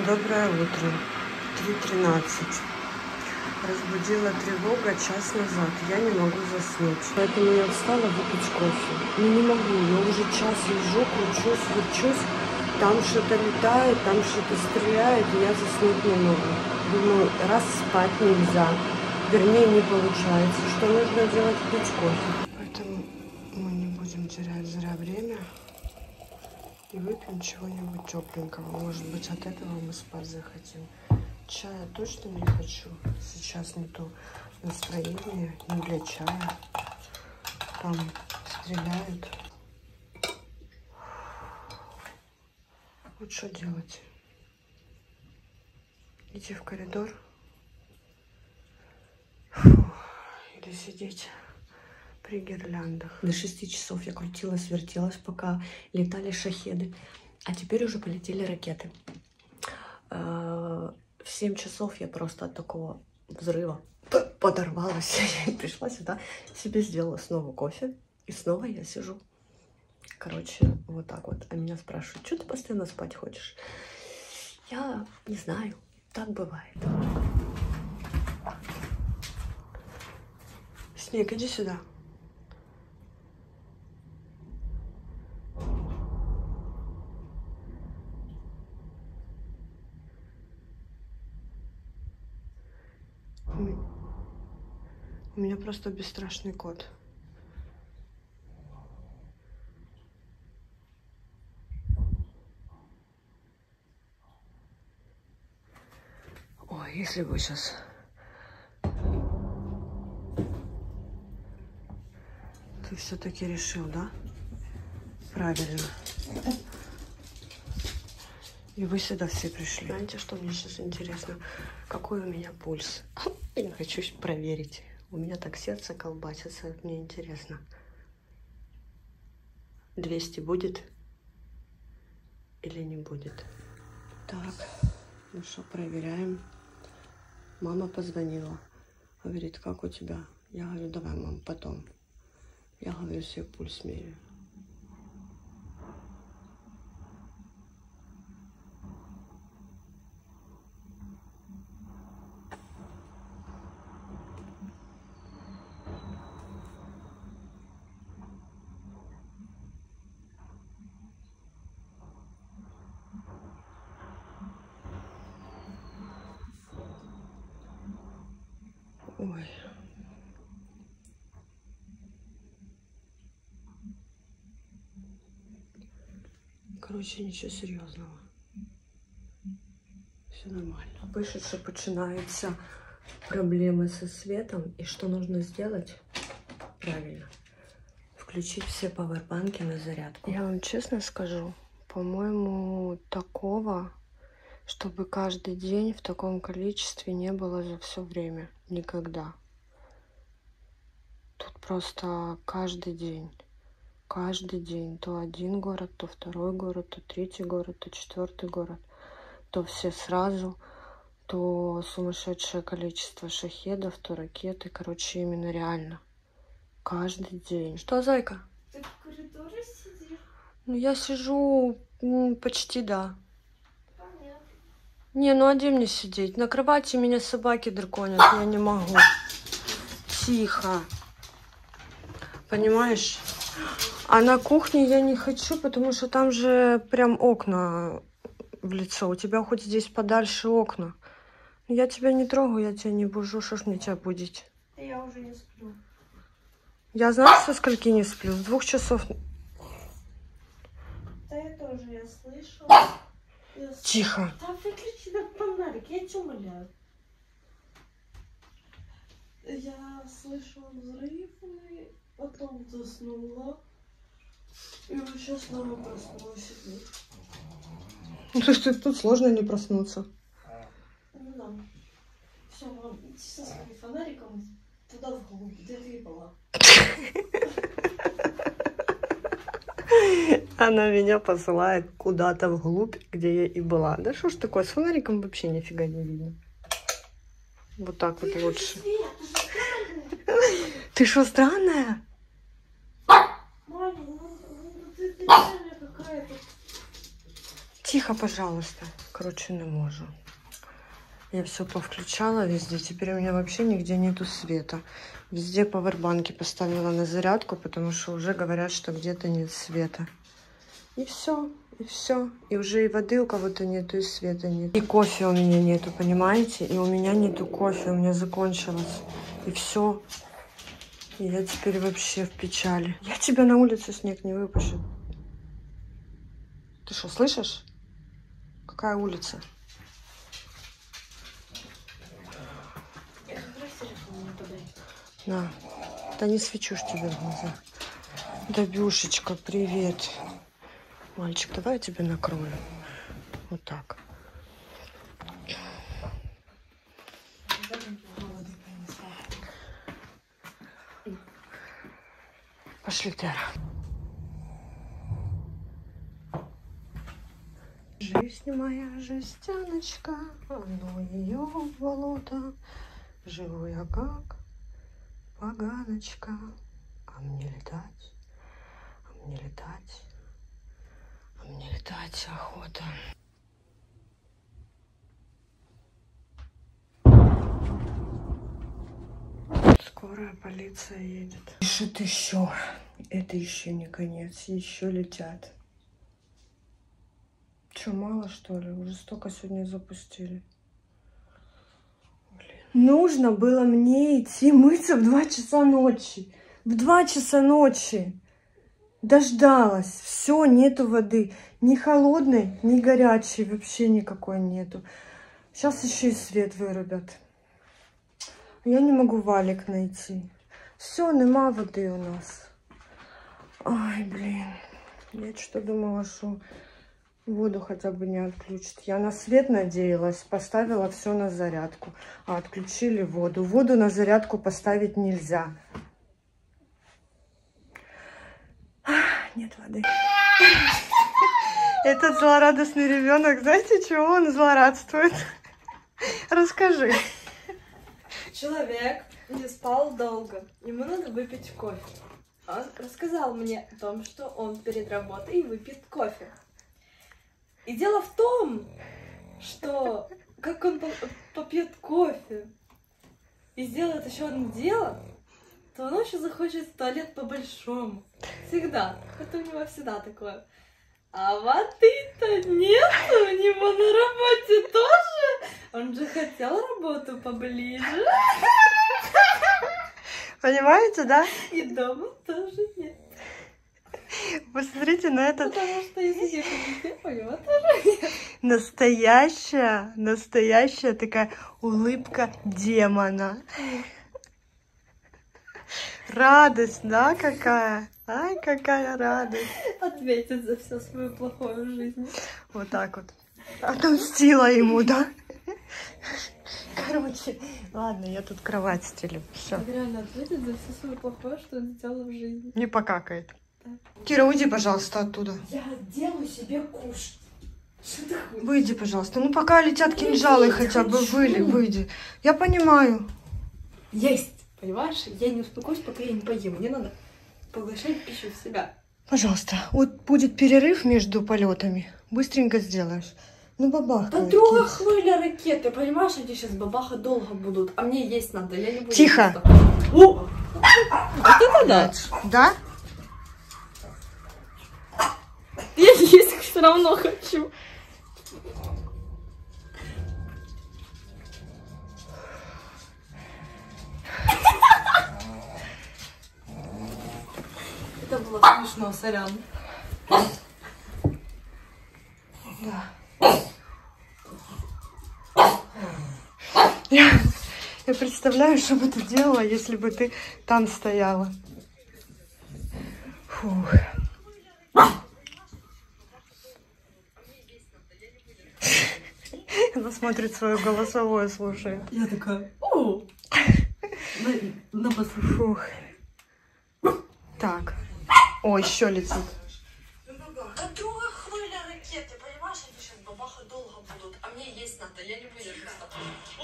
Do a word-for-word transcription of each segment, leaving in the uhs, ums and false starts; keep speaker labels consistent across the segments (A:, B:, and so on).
A: Доброе утро. три тринадцать. Разбудила тревога час назад. Я не могу заснуть. Поэтому я встала выпить кофе. Ну не могу. Я уже час лежу, кручусь, верчусь. Там что-то летает, там что-то стреляет. И я заснуть не могу. Думаю, раз спать нельзя. Вернее, не получается. Что нужно делать? Пить кофе. Поэтому мы не будем терять зря время. И выпьем чего-нибудь тепленького. Может быть, от этого мы спать захотим. Чая точно не хочу. Сейчас не то настроение, не для чая. Там стреляют. Вот что делать? Идти в коридор? Фу. Или сидеть при гирляндах. До шести часов я крутилась, вертелась, пока летали шахеды. А теперь уже полетели ракеты. В семь часов я просто от такого взрыва подорвалась. Я пришла сюда, себе сделала снова кофе. И снова я сижу. Короче, вот так вот. А меня спрашивают, что ты постоянно спать хочешь? Я не знаю. Так бывает. Снег, иди сюда. У меня просто бесстрашный кот. Ой, если бы сейчас... Ты все-таки решил, да? Правильно. И вы сюда все пришли. Знаете, что мне сейчас интересно? Какой у меня пульс? Я хочу проверить. У меня так сердце колбасится. Мне интересно. двести будет или не будет? Так, ну что, проверяем. Мама позвонила. Говорит, как у тебя? Я говорю, давай, мам, потом. Я говорю, себе пульс меряю. Ой. Короче, ничего серьезного. Все нормально. Пишуть, що починаються проблеми со светом. И что нужно сделать? Правильно. Включить все пауэрбанки на зарядку. Я вам честно скажу, по-моему, такого, чтобы каждый день в таком количестве не было за все время. Никогда. Тут просто каждый день. Каждый день. То один город, то второй город, то третий город, то четвертый город. То все сразу, то сумасшедшее количество шахедов, то ракеты. Короче, именно реально. Каждый день. Что, зайка?
B: Ты в коридоре сидишь?
A: Ну, я сижу почти, да.
B: Понятно.
A: Не, ну а где мне сидеть? На кровати меня собаки драконят, я не могу. Тихо. Понимаешь? А на кухне я не хочу, потому что там же прям окна в лицо. У тебя хоть здесь подальше окна. Я тебя не трогаю, я тебя не бужу. Что ж мне тебя будить?
B: Да я уже не сплю.
A: Я знаю, со скольки не сплю. С двух часов.
B: Да я тоже, я слышу. Я с...
A: Тихо.
B: Да выключи на фонарик, я тебя умоляю. Я слышала взрывы, потом заснула. И вот сейчас снова проснулась.
A: Слушай, тут сложно не проснуться.
B: Ну да. Все, мам, иди со своим фонариком туда вглубь, где ты и была.
A: Она меня посылает куда-то вглубь, где я и была. Да что ж такое, с фонариком вообще нифига не видно. Вот так вот лучше. Ты что, странная?
B: Маня, ну ты реально какая-то...
A: Тихо, пожалуйста. короче, не можу. Я все повключала везде. Теперь у меня вообще нигде нету света. Везде пауэрбанки поставила на зарядку, потому что уже говорят, что где-то нет света. И все, и все. И уже и воды у кого-то нету, и света нет. И кофе у меня нету, понимаете? И у меня нету кофе, у меня закончилось. И все. И я теперь вообще в печали. Я тебя на улицу снег не выпущу. Ты что, слышишь? Какая улица? На. Да не свечу ж тебе в глаза. Добюшечка, привет. Мальчик, давай я тебя накрою. Вот так. Пошли, Тера. Жизнь моя жестяночка, оно ее в болото. Живу я как поганочка. А мне летать, а мне летать, а мне летать охота. Скорая полиция едет. Пишет еще. Это еще не конец. Еще летят. Че, мало что ли? Уже столько сегодня запустили. Блин. Нужно было мне идти мыться в два часа ночи. В два часа ночи. Дождалась. Все, нету воды. Ни холодной, ни горячей. Вообще никакой нету. Сейчас еще и свет вырубят. Я не могу валик найти. Все, нема воды у нас. Ай, блин. Я что думала, что воду хотя бы не отключат. Я на свет надеялась. Поставила все на зарядку. А отключили воду. Воду на зарядку поставить нельзя. Нет воды. Этот злорадостный ребенок, знаете, чего он злорадствует? Расскажи.
B: Человек не спал долго. Ему надо выпить кофе. Он рассказал мне о том, что он перед работой выпьет кофе. И дело в том, что как он попьет кофе и сделает еще одно дело, то он еще захочет в туалет по-большому. Всегда. Это у него всегда такое. А воды-то нет у него на работе тоже. Он же хотел работу поближе.
A: Понимаете, да?
B: И дома тоже нет.
A: Посмотрите на этот...
B: Потому что если ехать везде, у него тоже нет.
A: Настоящая, настоящая такая улыбка демона. Радость, да, какая? Ай, какая радость.
B: Ответит за все свое плохое в жизни.
A: Вот так вот. Отомстила ему, да? Короче, ладно, я тут кровать стелю. Все.
B: Он реально ответит за все свое плохое, что он сделал в жизни.
A: Не покакает.
B: Да.
A: Кира, уйди, пожалуйста, оттуда.
B: Я делаю себе кушать. Что ты хочешь?
A: Выйди, пожалуйста. Ну, пока летят кинжалы,
B: Я
A: хотя бы
B: хочу.
A: выли, выйди. Я понимаю.
B: Есть. Понимаешь? Я не успокоюсь, пока я не поем. Мне надо поглощать пищу в себя.
A: Пожалуйста, вот будет перерыв между полетами. Быстренько сделаешь. Ну, бабах.
B: Да друга хвиля ракеты, понимаешь, они сейчас бабаха долго будут, а мне есть надо, я не буду.
A: Тихо.
B: О! Вот это да.
A: Да?
B: Я есть все равно хочу. Это было смешно, сорян.
A: Да. Я, я представляю, что бы ты делала, если бы ты там стояла. Фух. Она смотрит свое голосовое, слушает.
B: Я такая, о, на, на
A: Фух. Так. О, еще летит.
B: Да друга хвиля ракеты, понимаешь, они сейчас бабаха долго будут, а мне есть надо, я не выдержу с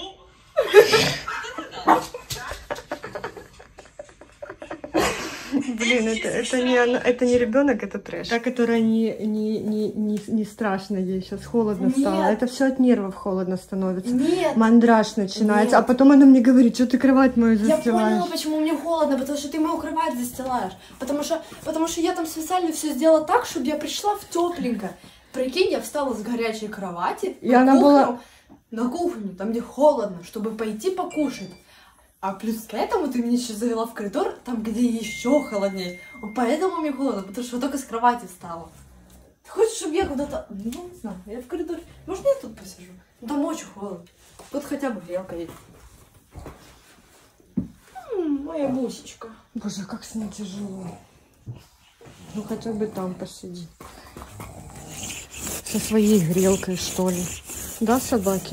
B: тобой.
A: Блин, это, это, не, она- это не ребенок, это трэш.
C: Та, которая не, не, не, не, не страшно ей, сейчас холодно стало.
B: Нет.
C: Это все от нервов холодно становится.
B: Нет.
C: Мандраж начинается.
B: Нет.
C: А потом она мне говорит, что ты кровать мою
B: Я
C: застилаешь.
B: поняла, почему мне холодно, потому что ты мою кровать застилаешь. Потому что, потому что я там специально все сделала так, чтобы я пришла в тепленько. Прикинь, я встала с горячей кровати
C: И
B: на
C: она
B: кухню,
C: была-
B: на кухню, там где холодно, чтобы пойти покушать. А плюс к этому ты меня еще завела в коридор, там где еще холоднее. Поэтому мне холодно, потому что я только с кровати встала. Ты хочешь, чтобы я куда-то... Ну, не знаю, я в коридоре. Может, я тут посижу? Ну, там очень холодно. Тут хотя бы грелка есть. М, моя бусечка.
C: Боже, как с ней тяжело. Ну хотя бы там посиди. Со своей грелкой, что ли. Да, собаки?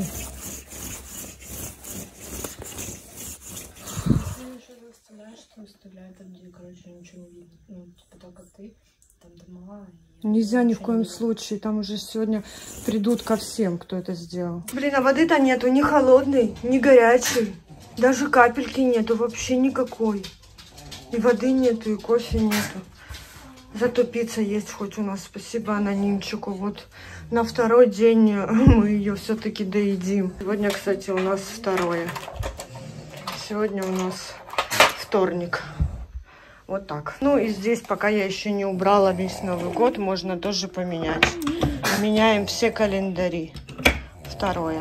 C: Нельзя ни в коем случае. Там уже сегодня придут ко всем, кто это сделал.
A: Блин, а воды-то нету ни холодной, ни горячей. Даже капельки нету, вообще никакой. И воды нету, и кофе нету. Зато пицца есть хоть у нас, спасибо анонимчику. Вот на второй день мы ее все-таки доедим. Сегодня, кстати, у нас второе. Сегодня у нас вторник. Вот так. Ну и здесь, пока я еще не убрала весь Новый год, можно тоже поменять. Меняем все календари. Второе.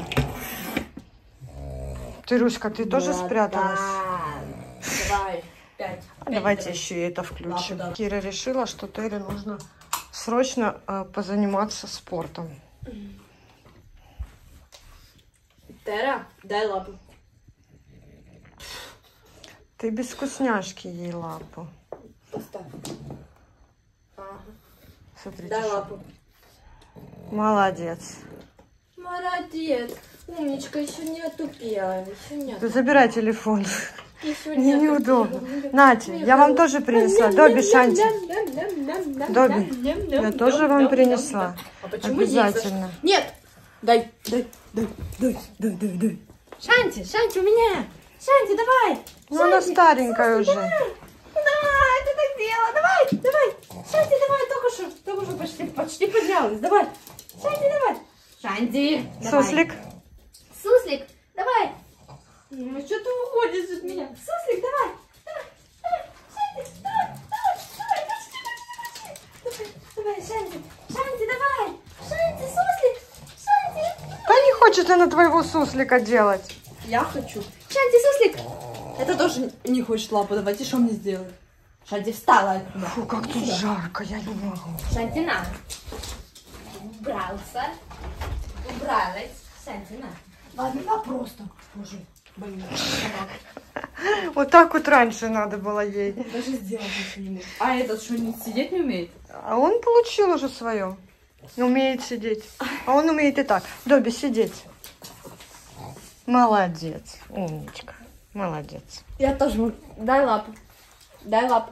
A: Ты, Руська, ты тоже спряталась?
B: Давай, пять.
A: Давайте еще и это включим.
B: Лапу, да.
A: Кира решила, что Терри нужно срочно э, позаниматься спортом.
B: Тера, дай лапу.
A: Ты без вкусняшки ей лапу.
B: Поставь. Ага.
A: Смотрите,
B: Дай
A: что-
B: лапу.
A: Молодец.
B: Молодец. Умничка, еще не отупела. Еще не
A: Ты забирай телефон.
B: Еще
A: Мне неудобно. Нате, я вам тоже принесла. Доби, Шанти. Доби, я тоже вам принесла.
B: А почему
A: Обязательно.
B: Нет? Нет. Дай, дай, дай, дай, дай, дай, дай. Шанти, Шанти, у меня. Шанти, давай.
A: Ну, она старенькая уже.
B: Давай, ты так делала. Давай, давай. Шанти, давай, только что, только что почти, почти подрялась. Давай. Шанти, давай. Шанти, давай.
A: Суслик.
B: Суслик, давай. Ну, что ты уходишь от меня? Суслик, давай. Давай, давай, Шанти, давай, давай, давай, почти, почти, почти. Давай, давай, Шанти, Шанти, давай. Шанти, Суслик, Шанти.
A: Да не хочет она твоего суслика делать.
B: Я хочу. Шанти, Суслик. Это тоже не хочет лапу давать. И что мне сделать? Шанти встала отсюда.
A: Фу, как тут жарко, я не могу.
B: Шанти, на. Убрался. Убралась. Шанти, на. Ладно, на просто. Боже, блин, собака.
A: Вот так вот раньше надо было ей.
B: Даже сделать ничего не может. А этот что, не сидеть не умеет?
A: А он получил уже свое. Умеет сидеть. А он умеет и так. Доби, сидеть. Молодец. Умничка. Молодец.
B: Я тоже могу. Дай лапу. Дай лапу.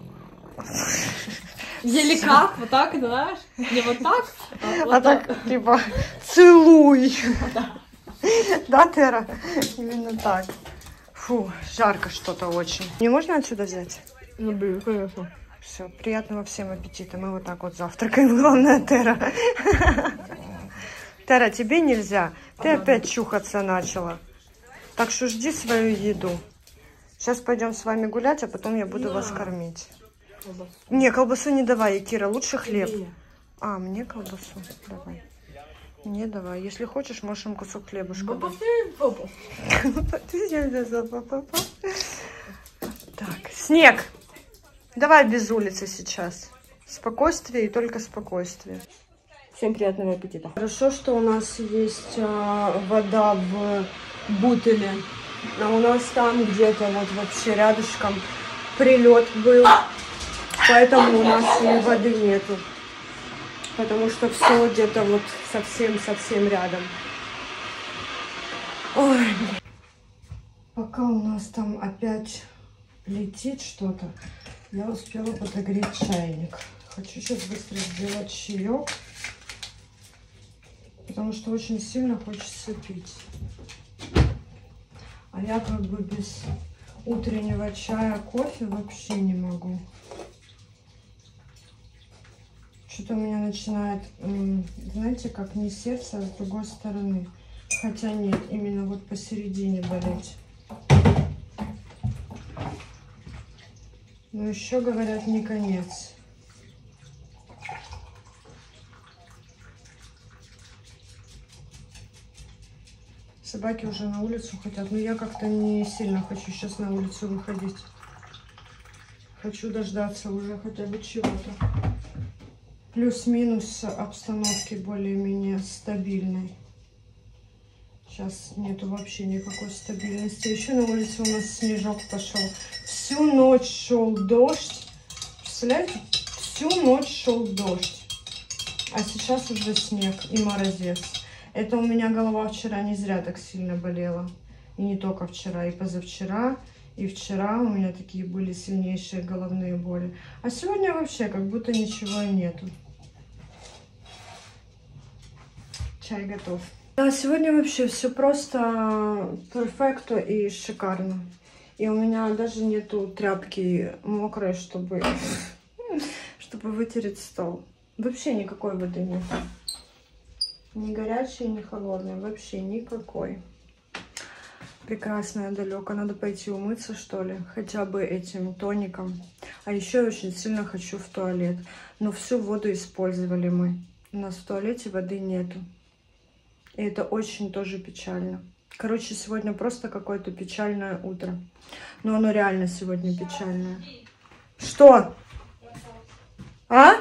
B: Еле как? Вот так, знаешь? Не вот так, а вот
A: А так, типа, целуй. Да, Тера? Именно так. Фу, жарко что-то очень. Не можно отсюда взять?
B: Ну, блин, конечно.
A: Все, приятного всем аппетита. Мы вот так вот завтракаем. Главное, Тера. Тера, тебе нельзя. Ты опять чухаться начала. Так что жди свою еду. Сейчас пойдем с вами гулять, а потом я буду вас кормить.
B: Колбасу.
A: Не, колбасу не давай, Кира, лучше хлеб.
B: Тебе.
A: А, мне колбасу давай. Не давай. Если хочешь, можешь им кусок хлебушка дать.
B: Баба, баба.
A: Так, снег. Давай без улицы сейчас. Спокойствие и только спокойствие.
B: Всем приятного аппетита.
A: Хорошо, что у нас есть а, вода в бутыле. А у нас там где-то вот вообще рядышком прилет был. Поэтому у нас и воды нету. Потому что все где-то вот совсем-совсем рядом. Ой. Пока у нас там опять летит что-то, я успела подогреть чайник. Хочу сейчас быстро сделать чаек. Потому что очень сильно хочется пить. А я как бы без утреннего чая, кофе вообще не могу.
C: Что-то у меня начинает, знаете, как не сердце, а с другой стороны. Хотя нет, именно вот посередине болеть. Но еще, говорят, не конец. Собаки уже на улицу хотят, но я как-то не сильно хочу сейчас на улицу выходить. Хочу дождаться уже хотя бы чего-то. Плюс-минус обстановки более-менее стабильной. Сейчас нету вообще никакой стабильности. Еще на улице у нас снежок пошел. Всю ночь шел дождь. Представляете? Всю ночь шел дождь. А сейчас уже снег и морозец. Это у меня голова вчера не зря так сильно болела. И не только вчера, и позавчера, и вчера у меня такие были сильнейшие головные боли. А сегодня вообще как будто ничего и нету. Чай готов. Да, сегодня вообще все просто перфекто и шикарно. И у меня даже нету тряпки мокрой, чтобы, чтобы вытереть стол. Вообще никакой воды нет. Ни горячей, ни холодной. Вообще никакой. Прекрасная далеко. Надо пойти умыться, что ли. Хотя бы этим тоником. А еще я очень сильно хочу в туалет. Но всю воду использовали мы. У нас в туалете воды нету. И это очень тоже печально. Короче, сегодня просто какое-то печальное утро. Но оно реально сегодня печальное. Что? А?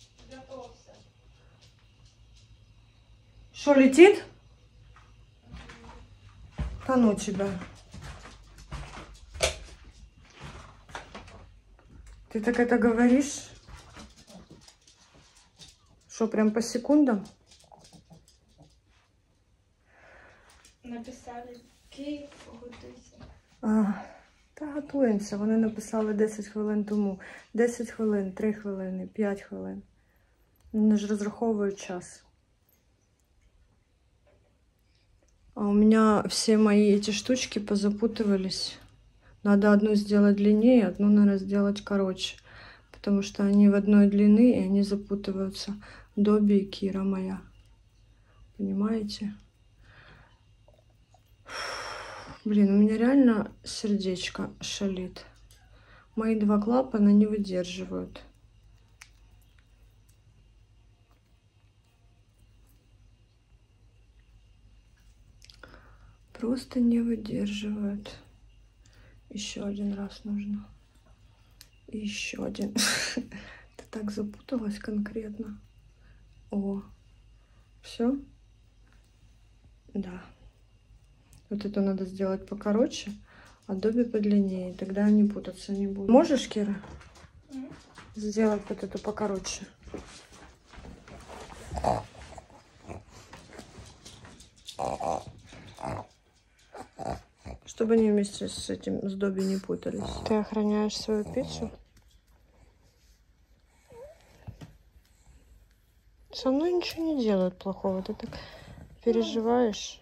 C: Что, летит? Да ну тебя. Ты так это говоришь? Что, прям по секундам?
B: Написали Кейт, готуйся.
C: А, та готуємося. Вони написали десять хвилин тому. десять хвилин, три хвилини, п'ять хвилин. Вони ж розраховують час. А у меня все мои эти штучки позапутывались. Надо одну сделать длиннее, одну надо сделать короче. Потому что они в одной длины, и они запутываются. Добби и Кира моя. Понимаете? Блин, у меня реально сердечко шалит. Мои два клапана не выдерживают. Просто не выдерживают. Еще один раз нужно. И еще один. Ты так запуталась конкретно. О, все? Да. Вот это надо сделать покороче, а Добби подлиннее. Тогда они путаться не будут. Можешь, Кира, mm-hmm. сделать вот эту покороче? Чтобы они вместе с этим, с Добби не путались. Ты охраняешь свою пиццу? Со мной ничего не делают плохого. Ты так переживаешь.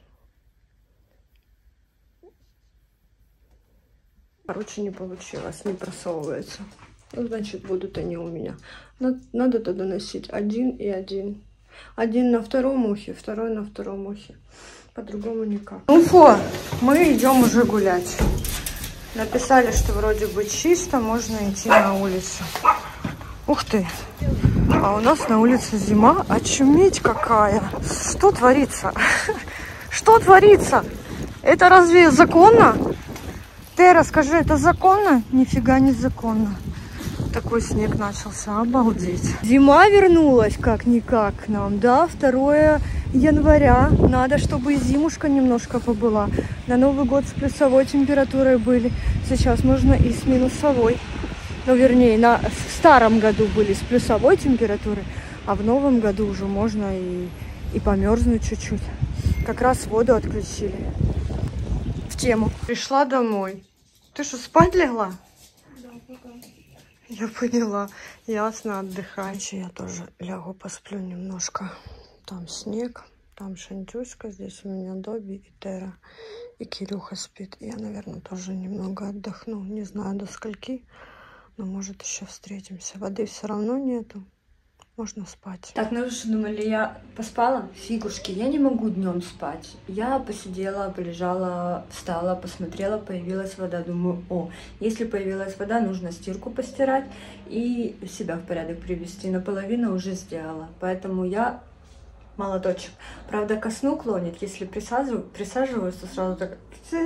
C: Короче, не получилось, не просовывается. Ну, значит, будут они у меня. Надо тогда носить один и один. Один на втором ухе, второй на втором ухе. По-другому никак. Ну что, мы идем уже гулять. Написали, что вроде бы чисто, можно идти на улицу. Ух ты! А у нас на улице зима. Очуметь какая! Что творится? Что творится? Это разве законно? Ты расскажи, это законно? Нифига не законно. Такой снег начался, обалдеть. Зима вернулась как-никак к нам, да, второе января. Надо, чтобы и зимушка немножко побыла. На Новый год с плюсовой температурой были. Сейчас можно и с минусовой. Ну, вернее, на в старом году были с плюсовой температурой, а в новом году уже можно и, и померзнуть чуть-чуть. Как раз воду отключили. В тему. Пришла домой. Ты что, спать легла?
B: Да, пока.
C: Я поняла. Ясно, отдыхай. Я тоже лягу, посплю немножко. Там снег, там Шантюшка, здесь у меня Добби и Тера. И Кирюха спит. Я, наверное, тоже немного отдохну. Не знаю, до скольки, но может еще встретимся. Воды все равно нету.
A: Можно спать.
C: Так, ну вы что думали, я поспала? Фигушки, я не могу днем спать. Я посидела, полежала, встала, посмотрела, появилась вода. Думаю, о, если появилась вода, нужно стирку постирать и себя в порядок привести. Наполовину уже сделала, поэтому я молоточек. Правда, ко сну клонит, если присаживаюсь, присаживаюсь, то сразу так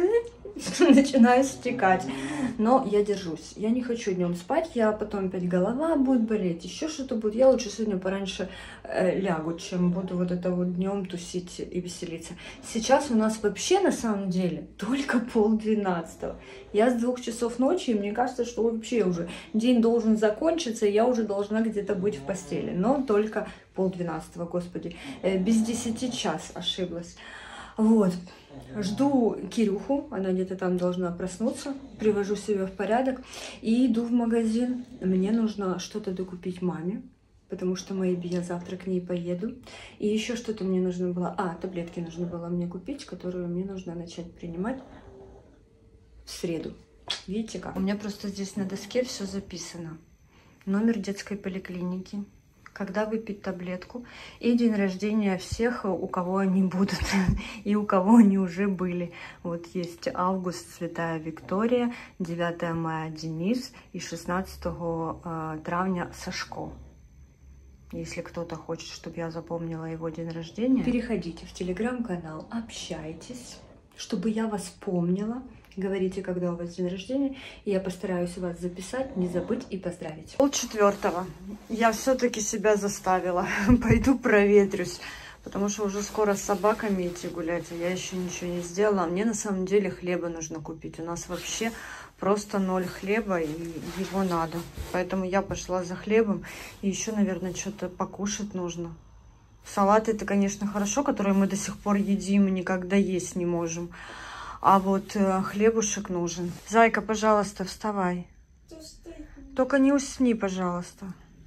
C: начинаю стекать. Но я держусь. Я не хочу днем спать, я потом опять голова будет болеть, еще что-то будет. Я лучше сегодня пораньше э, лягу, чем буду вот это вот днем тусить и веселиться. Сейчас у нас вообще на самом деле только полдвенадцатого. Я с двух часов ночи, и мне кажется, что вообще уже день должен закончиться, и я уже должна где-то быть в постели. Но только полдвенадцатого, господи. Э, без десяти час ошиблась. Вот. Жду Кирюху, она где-то там должна проснуться, привожу себя в порядок и иду в магазин. Мне нужно что-то докупить маме, потому что maybe я завтра к ней поеду. И еще что-то мне нужно было... А, таблетки нужно было мне купить, которые мне нужно начать принимать в среду. Видите как? У меня просто здесь на доске все записано. Номер детской поликлиники, когда выпить таблетку, и день рождения всех, у кого они будут, и у кого они уже были. Вот есть август, Святая Виктория, девятое мая Денис и шестнадцатого травня Сашко. Если кто-то хочет, чтобы я запомнила его день рождения, переходите в телеграм-канал, общайтесь, чтобы я вас помнила. Говорите, когда у вас день рождения, и я постараюсь вас записать, не забыть и поздравить. Пол четвертого. Я все-таки себя заставила. Пойду проветрюсь, потому что уже скоро с собаками идти гулять, а я еще ничего не сделала. Мне на самом деле хлеба нужно купить. У нас вообще просто ноль хлеба, и его надо. Поэтому я пошла за хлебом. И еще, наверное, что-то покушать нужно. Салаты это, конечно, хорошо, которые мы до сих пор едим и никогда есть не можем. А вот э, хлебушек нужен. Зайка, пожалуйста, вставай. Только не усни, пожалуйста.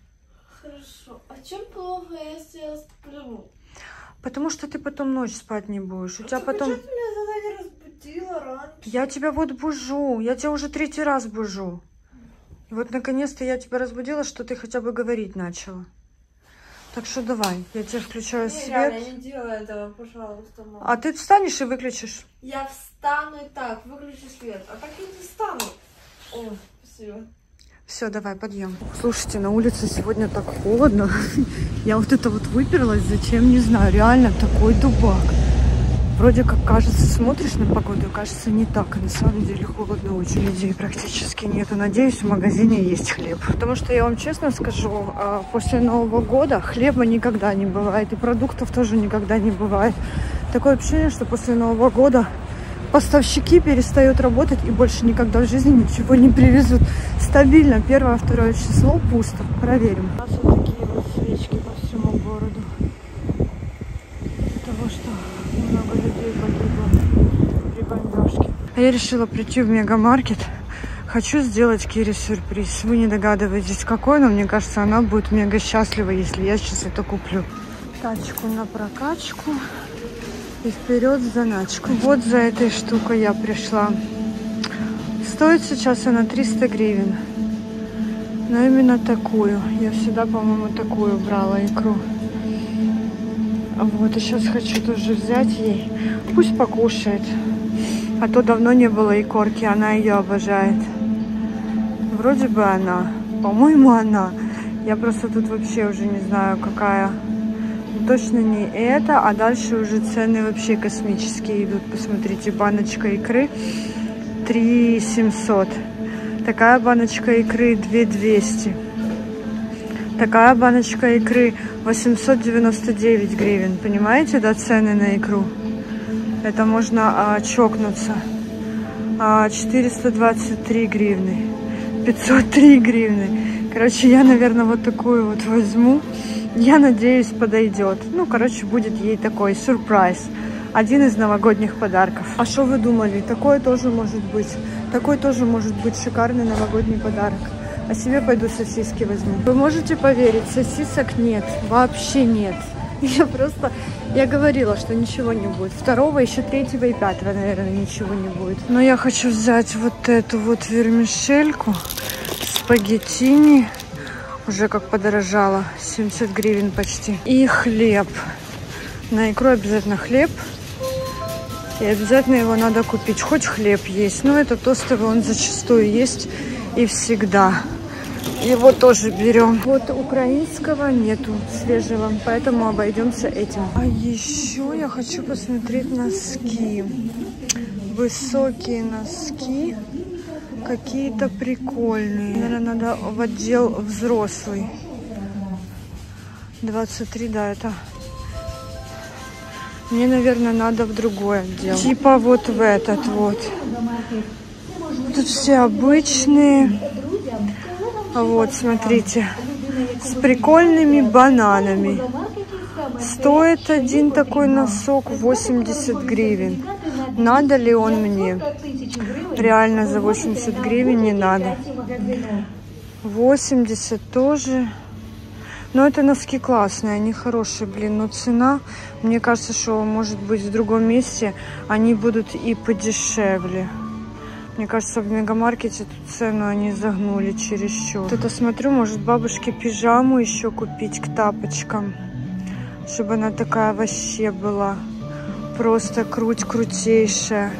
B: Хорошо. А чем плохо, если я сплю?
C: Потому что ты потом ночь спать не будешь. У тебя
B: Так
C: потом...
B: А что ты меня тогда не разбудила раньше?
C: Я тебя вот бужу. Я тебя уже третий раз бужу. И вот наконец-то я тебя разбудила, что ты хотя бы говорить начала. Так что давай, я тебе включаю
B: Не,
C: свет.
B: реально, не делай этого, пожалуйста, мама.
C: А ты встанешь и выключишь?
B: Я встану и так, выключи свет. А так я не встану. О, спасибо.
C: Все, давай, подъем. Слушайте, на улице сегодня так холодно. Я вот это вот выперлась, зачем, не знаю. Реально такой дубак. Вроде как кажется, смотришь на погоду, кажется не так. А на самом деле холодно очень. Людей практически нету. Надеюсь, в магазине есть хлеб. Потому что я вам честно скажу, после Нового года хлеба никогда не бывает. И продуктов тоже никогда не бывает. Такое ощущение, что после Нового года поставщики перестают работать и больше никогда в жизни ничего не привезут. Стабильно. Первое, второе число пусто. Проверим. У нас вот такие вот свечки по всему городу. Того, что много людей погибло при бомбежке. А я решила прийти в мегамаркет. Хочу сделать Кире сюрприз. Вы не догадываетесь, какой, но мне кажется, она будет мега счастлива, если я сейчас это куплю. Тачку на прокачку. И вперед заначку. Вот за этой штукой я пришла. Стоит сейчас она триста гривен. Но именно такую. Я всегда, по-моему, такую брала икру. Вот, и сейчас хочу тоже взять ей. Пусть покушает. А то давно не было икорки, она ее обожает. Вроде бы она. По-моему, она. Я просто тут вообще уже не знаю, какая. Точно не это, а дальше уже цены вообще космические идут. Посмотрите, баночка икры три семьсот. Такая баночка икры две двести. Такая баночка икры восемьсот девяносто девять гривен. Понимаете, да, цены на икру? Это можно а, чокнуться. А, четыреста двадцать три гривны. пятьсот три гривны. Короче, я, наверное, вот такую вот возьму. Я надеюсь, подойдет. Ну, короче, будет ей такой сюрприз. Один из новогодних подарков. А что вы думали? Такое тоже может быть. Такой тоже может быть шикарный новогодний подарок. А себе пойду сосиски возьму. Вы можете поверить, сосисок нет. Вообще нет. Я просто... Я говорила, что ничего не будет. Второго, еще третьего и пятого, наверное, ничего не будет. Но я хочу взять вот эту вот вермишельку. Спагеттини. Уже как подорожало. семьдесят гривен почти. И хлеб. На икру обязательно хлеб. И обязательно его надо купить. Хоть хлеб есть. Но это тостовый, он зачастую есть и всегда. Его тоже берем. Вот украинского нету свежего, поэтому обойдемся этим. А еще я хочу посмотреть носки. Высокие носки. Какие-то прикольные. Наверное, надо в отдел взрослый. двадцать три, да, это. Мне, наверное, надо в другой отдел. Типа вот в этот вот. Тут все обычные. Вот, смотрите. С прикольными бананами. Стоит один такой носок восемьдесят гривен. Надо ли он мне? Реально за восемьдесят гривен не надо. восемьдесят тоже. Но это носки классные, они хорошие, блин. Но цена, мне кажется, что может быть в другом месте они будут и подешевле. Мне кажется, в мегамаркете эту цену они загнули чересчур. Вот это смотрю, может бабушке пижаму еще купить к тапочкам. Чтобы она такая вообще была. Просто круть крутейшая.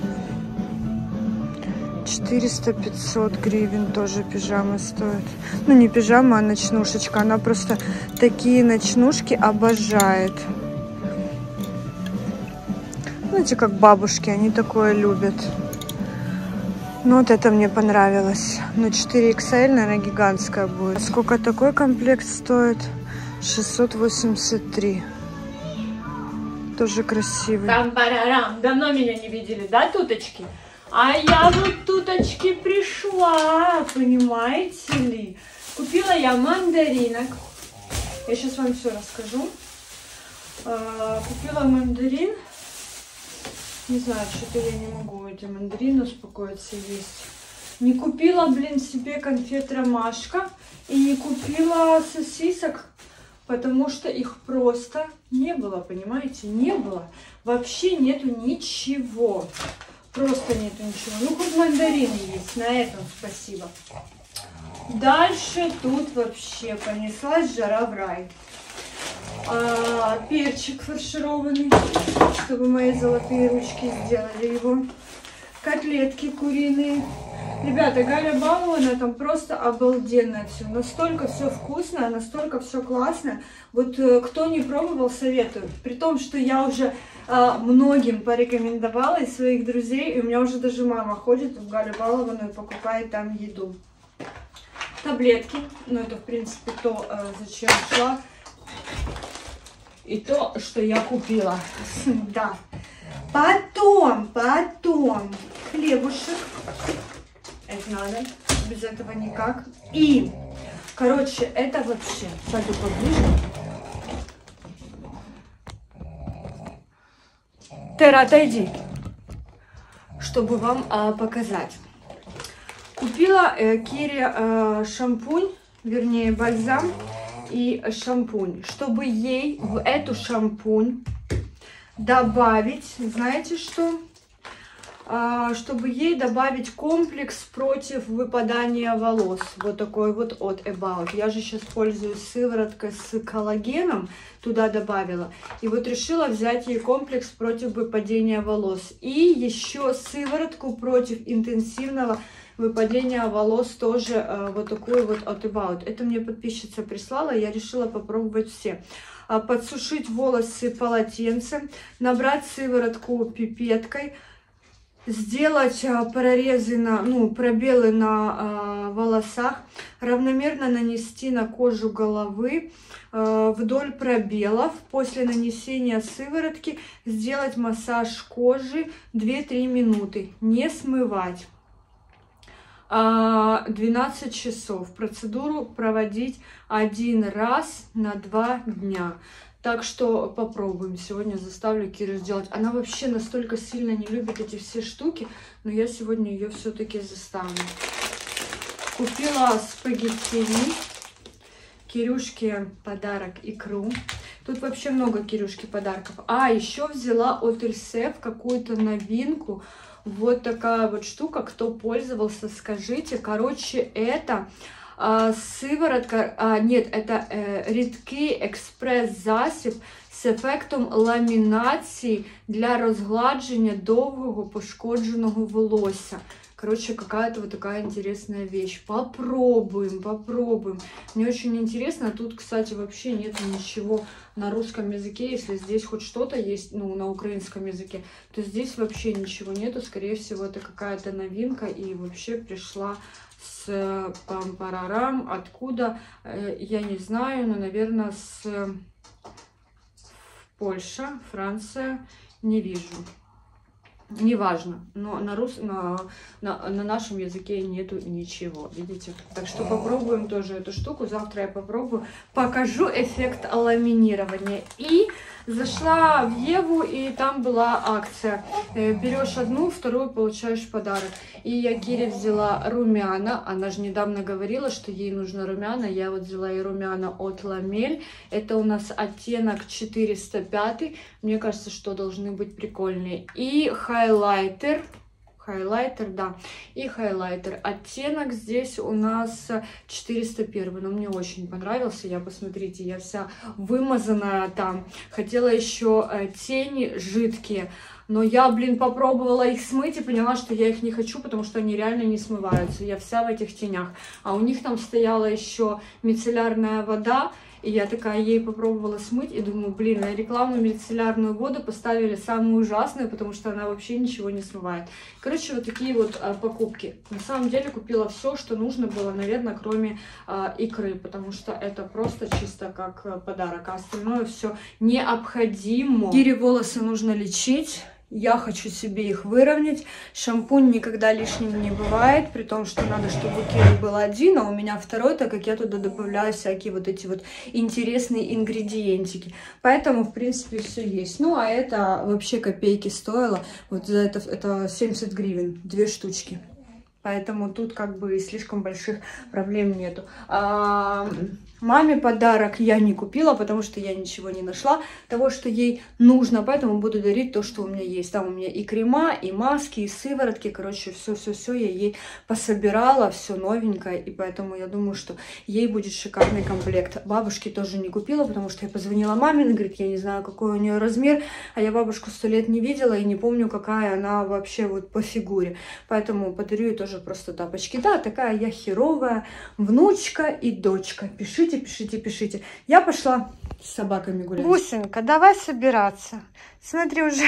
C: четыреста-пятьсот гривен тоже пижама стоит. Ну, не пижама, а ночнушечка. Она просто такие ночнушки обожает. Знаете, как бабушки, они такое любят. Ну, вот это мне понравилось. Но четыре икс эль, наверное, гигантская будет. Сколько такой комплект стоит? шестьсот восемьдесят три. Тоже красивый.
D: Там-парарам. Давно меня не видели, да, туточки? А я вот, туточки, пришла, понимаете ли? Купила я мандаринок. Я сейчас вам все расскажу. А, купила мандарин. Не знаю, что-то я не могу эти мандарины успокоиться есть. Не купила, блин, себе конфет ромашка. И не купила сосисок, потому что их просто не было, понимаете? Не было. Вообще нету ничего. Просто нету ничего. Ну, хоть мандарины есть. На этом спасибо. Дальше тут вообще понеслась жара в рай. А, перчик фаршированный, чтобы мои золотые ручки сделали его. Котлетки куриные. Ребята, Галя Балована там просто обалденно все. Настолько все вкусно, настолько все классно. Вот кто не пробовал, советую. При том, что я уже а, многим порекомендовала из своих друзей. И у меня уже даже мама ходит в Галю Баловану и покупает там еду. Таблетки. Ну, это, в принципе, то, а, зачем шла. И то, что я купила. Да. Потом, потом хлебушек. Это надо. Без этого никак. И, короче, это вообще. Пойду поближе. Тера, отойди. Чтобы вам а, показать. Купила э, Кире э, шампунь, вернее бальзам и шампунь. Чтобы ей в эту шампунь добавить, знаете что? А, чтобы ей добавить комплекс против выпадания волос. Вот такой вот от About. Я же сейчас пользуюсь сывороткой с коллагеном. Туда добавила. И вот решила взять ей комплекс против выпадения волос. И еще сыворотку против интенсивного выпадения волос. Тоже а, вот такую вот от About. Это мне подписчица прислала. Я решила попробовать все. А, подсушить волосы полотенцем. Набрать сыворотку пипеткой. Сделать а, прорезы, на, ну, пробелы на а, волосах, равномерно нанести на кожу головы а, вдоль пробелов. После нанесения сыворотки сделать массаж кожи две-три минуты, не смывать. А, двенадцать часов. Процедуру проводить один раз на два дня. Так что попробуем. Сегодня заставлю Киру сделать. Она вообще настолько сильно не любит эти все штуки, но я сегодня ее все-таки заставлю. Купила спагеттини. Кирюшке подарок икру. Тут вообще много Кирюшке подарков. А, еще взяла от Ильсев какую-то новинку. Вот такая вот штука. Кто пользовался, скажите. Короче, это а, сыворотка, а, нет, это э, рідкий експрес-засіб з ефектом ламінації для розгладження довгого пошкодженого волосся. Короче, какая-то вот такая интересная вещь. Попробуем, попробуем. Мне очень интересно. Тут, кстати, вообще нет ничего на русском языке. Если здесь хоть что-то есть, ну, на украинском языке, то здесь вообще ничего нету. Скорее всего, это какая-то новинка. И вообще пришла с пам-парарам. Откуда? Я не знаю, но, наверное, с Польша, Франция. Не вижу. Неважно, но на, рус... на, на, на нашем языке нету ничего, видите? Так что попробуем тоже эту штуку. Завтра я попробую, покажу эффект ламинирования. И зашла в Еву, и там была акция. Берешь одну, вторую получаешь подарок. И я Кире взяла румяна. Она же недавно говорила, что ей нужно румяна. Я вот взяла и румяна от Ламель. Это у нас оттенок четыреста пять. Мне кажется, что должны быть прикольные. И хайлайтер. Хайлайтер, да. И хайлайтер. Оттенок здесь у нас четыреста один. Но мне очень понравился. Я, посмотрите, я вся вымазанная там. Хотела еще э, тени жидкие. Но я, блин, попробовала их смыть и поняла, что я их не хочу, потому что они реально не смываются. Я вся в этих тенях. А у них там стояла еще мицеллярная вода. И я такая ей попробовала смыть и думаю, блин, на рекламную мицеллярную воду поставили самую ужасную, потому что она вообще ничего не смывает. Короче, вот такие вот а, покупки. На самом деле купила все, что нужно было, наверное, кроме а, икры, потому что это просто чисто как а, подарок, а остальное все необходимо. Кире волосы нужно лечить. Я хочу себе их выровнять. Шампунь никогда лишним не бывает, при том, что надо, чтобы у Киры был один, а у меня второй, так как я туда добавляю всякие вот эти вот интересные ингредиентики. Поэтому, в принципе, все есть. Ну, а это вообще копейки стоило. Вот за это, это семьдесят гривен, две штучки. Поэтому тут как бы слишком больших проблем нету. А, маме подарок я не купила, потому что я ничего не нашла того, что ей нужно. Поэтому буду дарить то, что у меня есть. Там у меня и крема, и маски, и сыворотки. Короче, все-все-все я ей пособирала, все новенькое. И поэтому я думаю, что ей будет шикарный комплект. Бабушке тоже не купила, потому что я позвонила маме. Она говорит, я не знаю, какой у нее размер. А я бабушку сто лет не видела и не помню, какая она вообще вот по фигуре. Поэтому подарю ей тоже просто тапочки. Да, такая я херовая внучка и дочка. Пишите, пишите, пишите. Я пошла с собаками гулять.
C: Бусинка, давай собираться. Смотри уже.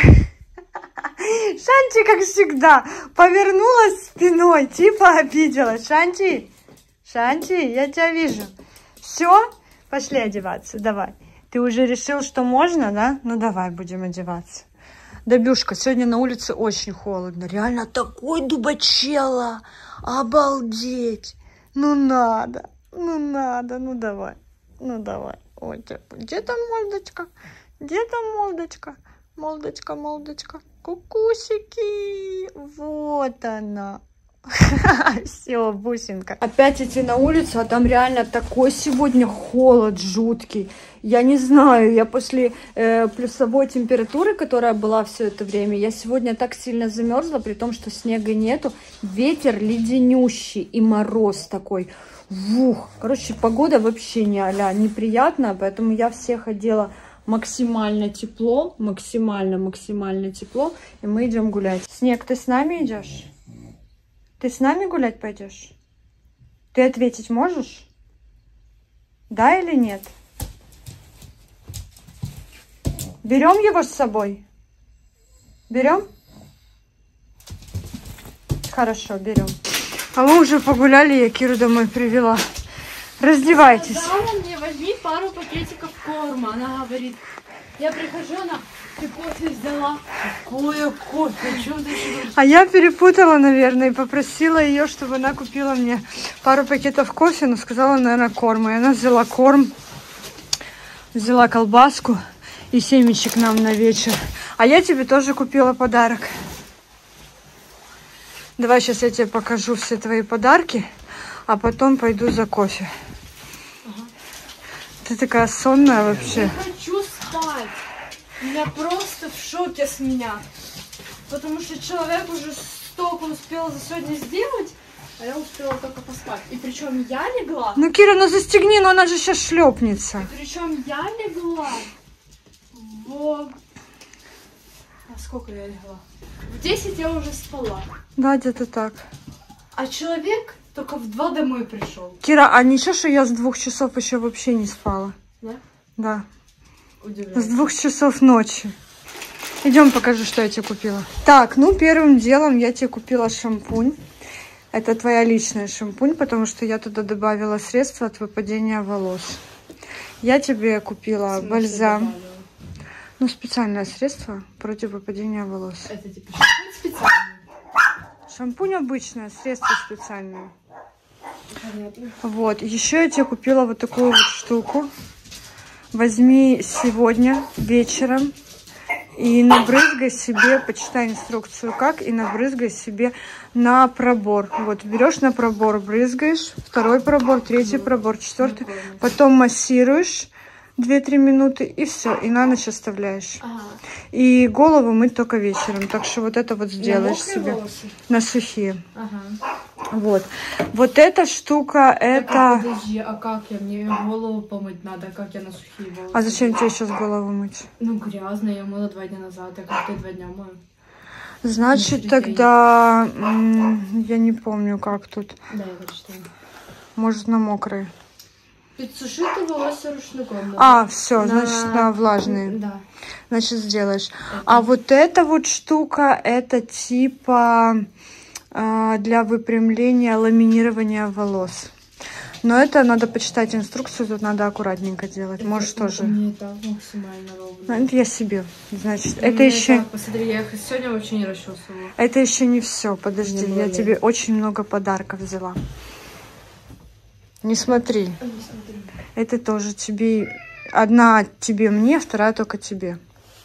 C: Шанти, как всегда, повернулась спиной, типа обиделась. Шанти, Шанти, я тебя вижу. Все, пошли одеваться, давай. Ты уже решил, что можно, да? Ну давай будем одеваться. Добюшка, сегодня на улице очень холодно. Реально такой дубачела. Обалдеть. Ну надо. Ну надо. Ну давай. Ну давай. Ой, где там молдочка? Где там молдочка? Молдочка, молдочка. Кукусики. Вот она. Все, бусинка. Опять идти на улицу, а там реально такой сегодня холод жуткий. Я не знаю, я после э, плюсовой температуры, которая была все это время, я сегодня так сильно замерзла, при том, что снега нету. Ветер леденющий и мороз такой. Вух. Короче, погода вообще не а-ля неприятная, поэтому я всех одела максимально тепло, максимально-максимально тепло, и мы идем гулять. Снег, ты с нами идешь? Ты с нами гулять пойдешь? Ты ответить можешь? Да или нет? Берем его с собой? Берем? Хорошо, берем. А мы уже погуляли, я Киру домой привела. Раздевайтесь.
B: Сказала мне, возьми пару пакетиков корма. Она говорит, я прихожу, она, ты кофе взяла. Какое кофе? Что ты живешь?
C: А я перепутала, наверное, и попросила ее, чтобы она купила мне пару пакетов кофе, но сказала, наверное, корм. И она взяла корм, взяла колбаску и семечек нам на вечер. А я тебе тоже купила подарок. Давай сейчас я тебе покажу все твои подарки, а потом пойду за кофе. Ага. Ты такая сонная вообще.
B: Я хочу спать. Я просто в шоке с меня. Потому что человек уже столько успел за сегодня сделать, А я успела только поспать. И причем я легла.
C: Ну, Кира, ну застегни, но она же сейчас шлепнется.
B: И причем я легла в... А сколько я легла? В десять я уже спала.
C: Да, где-то так.
B: А человек только в два домой пришел.
C: Кира, а ничего, что я с двух часов еще вообще не спала?
B: Да?
C: Да.
B: Удивляюсь.
C: С двух часов ночи. Идем, покажу, что я тебе купила. Так, ну первым делом я тебе купила шампунь. Это твоя личная шампунь, потому что я туда добавила средства от выпадения волос. Я тебе купила бальзам. Ну, специальное средство против выпадения волос.
B: Это типа шампунь специальный?
C: Шампунь обычное, средство специальное.
B: Понятно.
C: Вот, еще я тебе купила вот такую вот штуку. Возьми сегодня вечером и набрызгай себе, почитай инструкцию как, и набрызгай себе на пробор. Вот, берешь на пробор, брызгаешь, второй пробор, третий пробор, четвертый, потом массируешь две-три минуты и все, и на ночь оставляешь.
B: Ага.
C: И голову мыть только вечером, так что вот это вот сделаешь
B: На
C: себе.
B: волосы?
C: На сухие.
B: Ага.
C: Вот. Вот эта штука,
B: Так, а
C: это...
B: подожди, а как я? Мне голову помыть надо, как я на сухие волосы?
C: А зачем тебе сейчас голову мыть?
B: Ну, грязно, я мыла два дня назад, а как ты два дня мою?
C: Значит,
B: Ну,
C: тогда... м, Я не помню, как тут.
B: Да, я прочитаю.
C: Может, на мокрые.
B: Підсушити волосся рушником.
C: А, все,
B: На-
C: значит, на влажные.
B: Да.
C: Значит, сделаешь. А вот эта вот штука, это типа а, для выпрямления, ламинирования волос. Но это надо почитать инструкцию, тут надо аккуратненько делать. Можешь
B: Это
C: тоже.
B: Не так максимально ровно.
C: Ну, это я себе. Значит,
B: Ну,
C: это
B: мне
C: еще...
B: так, посмотри, я их сегодня вообще не расчесывала.
C: Это еще не все. Подожди,
B: Не
C: я
B: более.
C: тебе очень много подарков взяла. Не смотри.
B: А, не смотри.
C: Это тоже тебе. Одна тебе мне, вторая только тебе.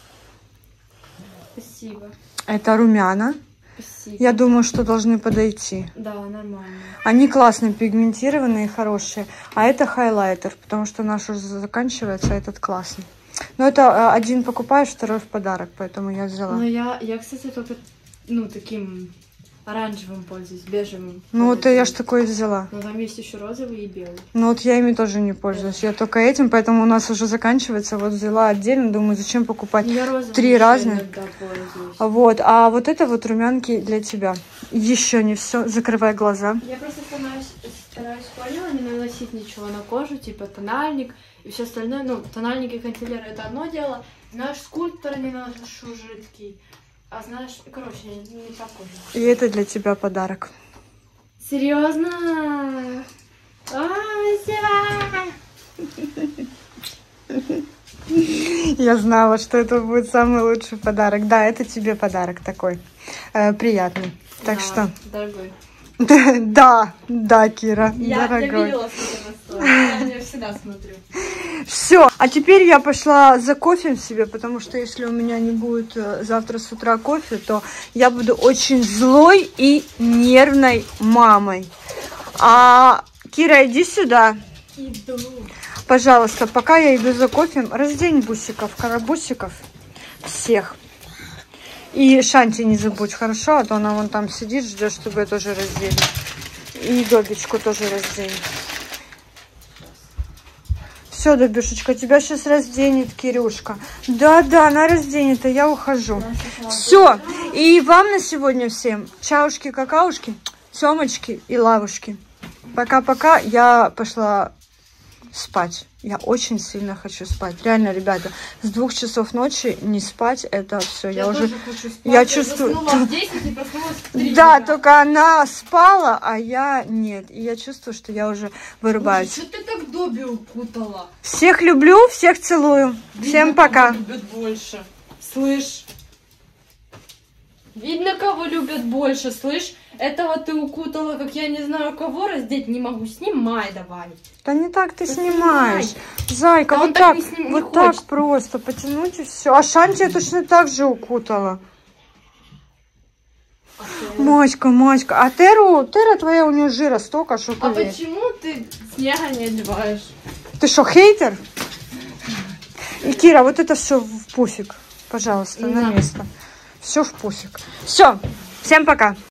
B: Спасибо.
C: Это румяна.
B: Спасибо.
C: Я думаю, что должны подойти.
B: Да, нормально.
C: Они классно пигментированные, хорошие. А это хайлайтер, потому что наш уже заканчивается, а этот классный. Но это а, один покупаешь, второй в подарок, поэтому я взяла.
B: Но я, я, кстати, только, ну, таким оранжевым пользуюсь, бежевым.
C: Ну вот я ж такой взяла.
B: Но там есть еще розовый и белый.
C: Ну вот я ими тоже не пользуюсь. Я только этим, поэтому у нас уже заканчивается. Вот взяла отдельно, думаю, зачем покупать
B: Я розовым
C: три
B: еще
C: разных.
B: иногда пользуюсь.
C: Вот, а вот это вот румянки для тебя. Еще не все. Закрывай глаза.
B: Я просто стараюсь, стараюсь поняла, не наносить ничего на кожу, типа тональник и все остальное. Ну, тональник и консилер это одно дело. Знаешь, скульптор не наношу жидкий. А знаешь, короче, не, не так уже.
C: И это для тебя подарок.
B: Серьезно? А,
C: Я знала, что это будет самый лучший подарок. Да, это тебе подарок такой. Э, приятный. Так
B: да,
C: что...
B: дорогой.
C: Да, да, Кира,
B: Я, я
C: дорогой.
B: видела, что ты настроена. Я всегда смотрю.
C: Все, а теперь я пошла за кофе себе, потому что если у меня не будет э, завтра с утра кофе, то я буду очень злой и нервной мамой. А, Кира, иди сюда.
B: Иду.
C: Пожалуйста, пока я иду за кофе, раздень бусиков, карабусиков всех. И Шанти не забудь, хорошо? А то она вон там сидит, ждет, чтобы я тоже раздели. И Добечку тоже раздень. Все, Добюшечка, тебя сейчас разденет Кирюшка. Да-да, она разденет, а я ухожу. Все, и вам на сегодня всем чаушки, какаушки, семочки и лавушки. Пока-пока, я пошла спать. Я очень сильно хочу спать. Реально, ребята, с двух часов ночи не спать, это все. Я, я уже,
B: хочу спать.
C: я,
B: я
C: чувствую.
B: заснула в десять и проснулась в три.
C: Да, только она спала, а я нет. И я чувствую, что я уже вырубаюсь.
B: Что ты так Добби укутала?
C: Всех люблю, всех целую. Всем
B: Видно,
C: пока.
B: кого любят больше. Слышь? Видно, кого любят больше, слышь? Этого ты укутала, как я не знаю кого, раздеть не могу. Снимай давай.
C: Да не так ты
B: Да
C: снимаешь.
B: снимай.
C: Зайка,
B: Да он
C: вот
B: так
C: так,
B: не сним- не
C: вот
B: хочет.
C: так просто потянуть и все. А Шанти я точно так же укутала.
B: А, ты...
C: Мачка, Мачка. А Теру, Тера твоя, у нее жира столько, что
B: а
C: поверь.
B: почему ты снега не одеваешь?
C: Ты что, хейтер? И Кира, вот это все в пуфик. Пожалуйста, на
B: На.
C: место. Все в пуфик. Все, всем пока.